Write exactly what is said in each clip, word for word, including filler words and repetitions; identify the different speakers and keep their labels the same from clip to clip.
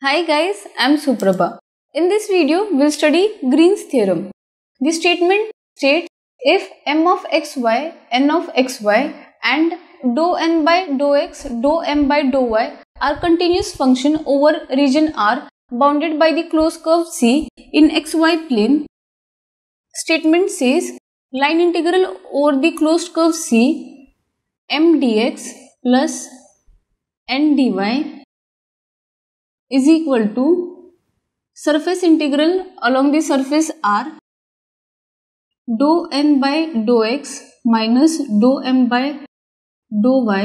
Speaker 1: Hi guys, I am Suprabha. In this video, we'll study Green's theorem. The statement states if m of xy, n of xy and dou n by dou x, dou m by dou y are continuous function over region R bounded by the closed curve C in xy plane. Statement says line integral over the closed curve C m dx plus n dy is equal to surface integral along the surface R dou n by dou x minus dou m by dou y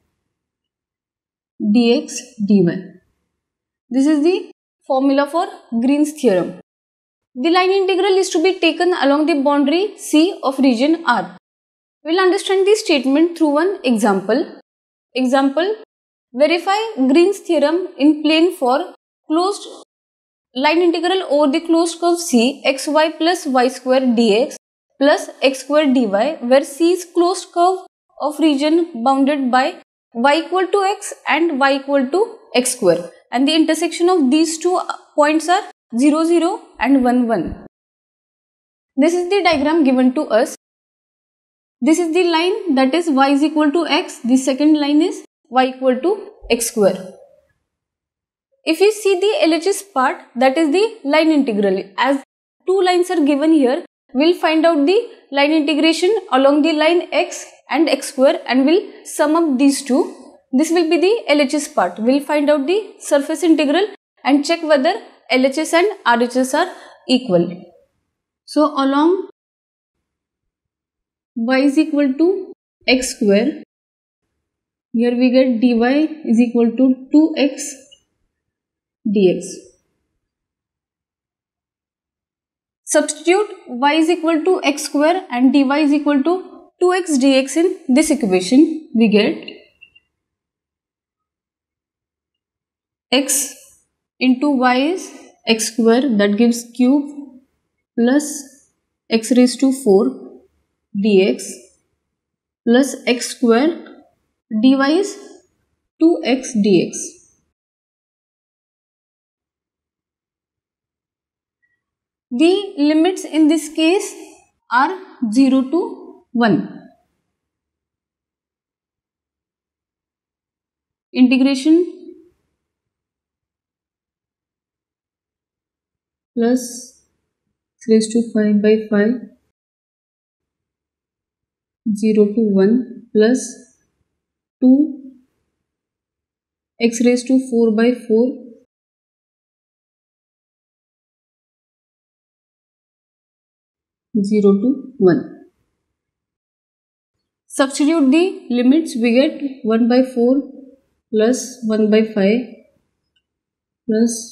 Speaker 1: dx dy. This is the formula for Green's theorem. The line integral is to be taken along the boundary C of region R. We will understand the statement through one example. Example: verify Green's theorem in plane for closed line integral over the closed curve C xy plus y square dx plus x square dy, where C is closed curve of region bounded by y equal to x and y equal to x square, and the intersection of these two points are zero zero and one one. This is the diagram given to us. This is the line, that is y is equal to x. The second line is y equal to x square. If you see the L H S part, that is the line integral. As two lines are given here, we will find out the line integration along the line x and x square and will sum up these two. This will be the L H S part. We will find out the surface integral and check whether L H S and R H S are equal. So along y is equal to x square, here we get dy is equal to two x dx. Substitute y is equal to x square and dy is equal to two x dx in this equation. We get x into y is x square, that gives cube, plus x raised to four dx plus x square dy is two x dx. The limits in this case are zero to one. Integration plus x raised to five by five, zero to one plus two x raised to four by four, zero to one. Substitute the limits, we get one by four plus one by five plus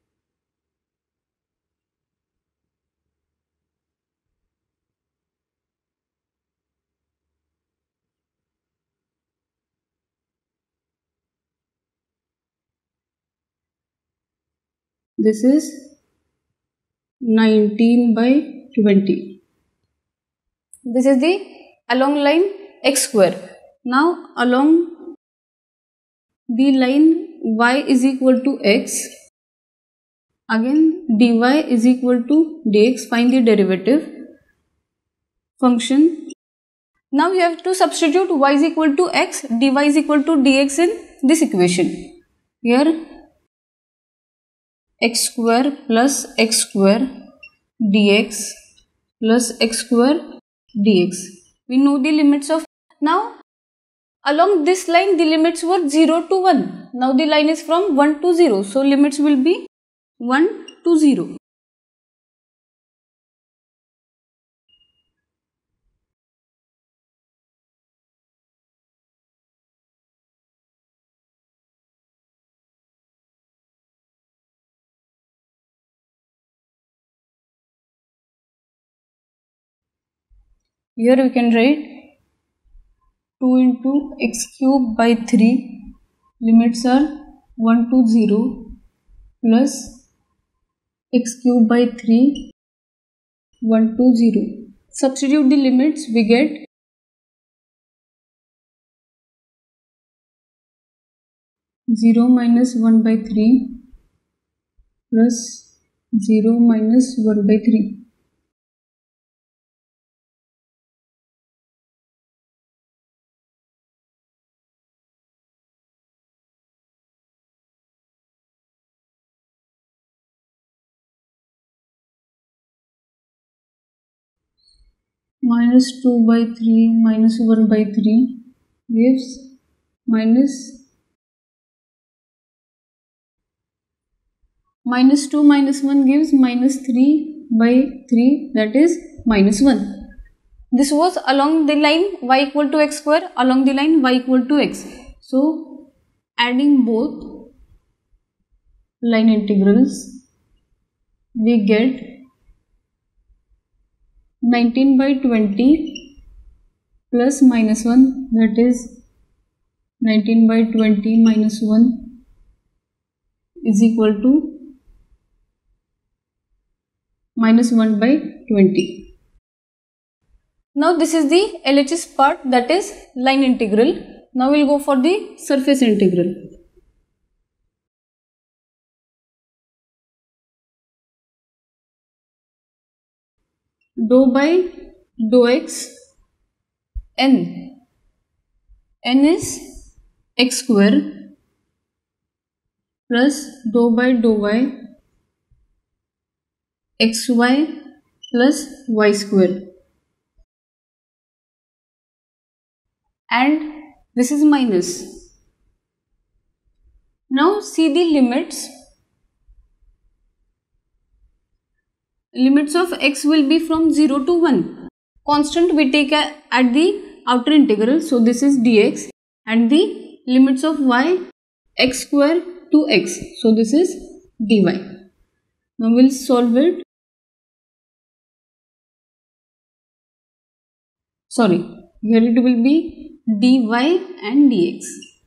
Speaker 1: this is nineteen by twenty. This is the along line x square. Now along the line y is equal to x, again dy is equal to dx. Find the derivative function. Now you have to substitute y is equal to x, dy is equal to dx in this equation. Here x square plus x square dx plus x square dx. We know the limits of. Now along this line the limits were zero to one. Now the line is from one to zero. So limits will be one to zero. Here we can write two into x cube by three, limits are one to zero, plus x cube by three, one to zero. Substitute the limits, we get zero minus one by three, plus zero minus one by three. Minus two by three minus one by three gives minus minus two minus one gives minus three by three, that is minus one. This was along the line y equal to x square, along the line y equal to x. So adding both line integrals, we get nineteen by twenty plus minus one, that is nineteen by twenty minus one is equal to minus one by twenty. Now this is the L H S part, that is line integral. Now we will go for the surface integral. Dou by dou x n. n is x square plus dou by dou y xy plus y square, and this is minus. Now see the limits. Limits of x will be from zero to one. Constant we take at the outer integral, so this is dx, and the limits of y x square to x, so this is dy. Now we'll solve it. Sorry, here it will be dy and dx.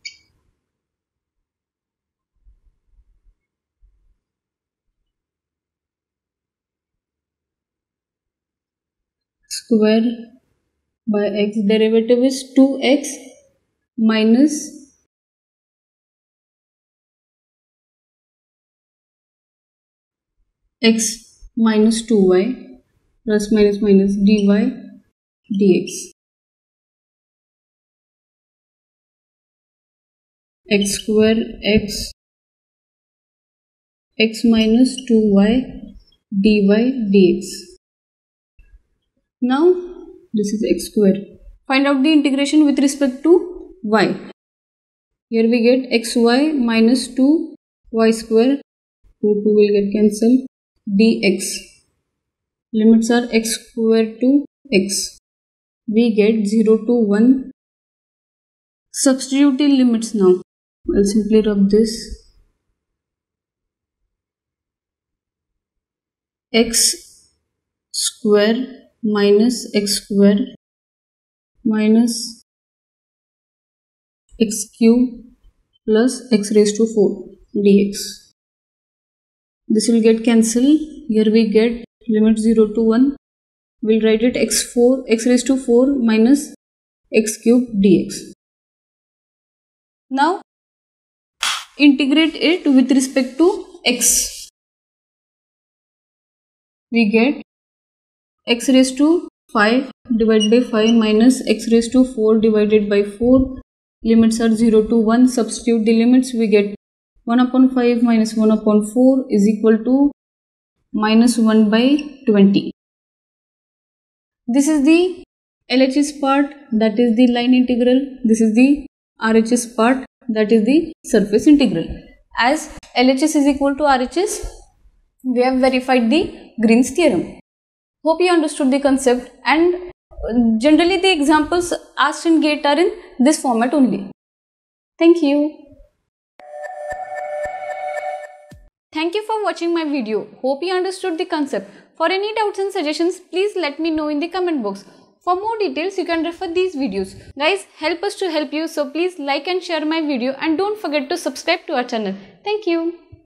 Speaker 1: Square by x, derivative is two x minus x minus two y plus minus minus dy dx. X square x x minus two y dy dx. Now this is x square. Find out the integration with respect to y. Here we get xy minus two y square, two two will get cancelled, dx. Limits are x square to x. We get zero to one. Substitute the limits now. I'll simply rub this. X square minus x square minus x cube plus x raised to four dx. This will get cancelled. Here we get limit zero to one. We'll write it x four, x raised to four minus x cube dx. Now integrate it with respect to x. We get x raised to five divided by five minus x raised to four divided by four. Limits are zero to one. Substitute the limits. We get one upon five minus one upon four is equal to minus one by twenty. This is the L H S part, that is the line integral. This is the R H S part, that is the surface integral. As L H S is equal to R H S, we have verified the Green's theorem. Hope you understood the concept, and generally the examples asked in GATE are in this format only. Thank you. Thank you for watching my video. Hope you understood the concept. For any doubts and suggestions, please let me know in the comment box. For more details, you can refer these videos. Guys, help us to help you, so please like and share my video, and don't forget to subscribe to our channel. Thank you.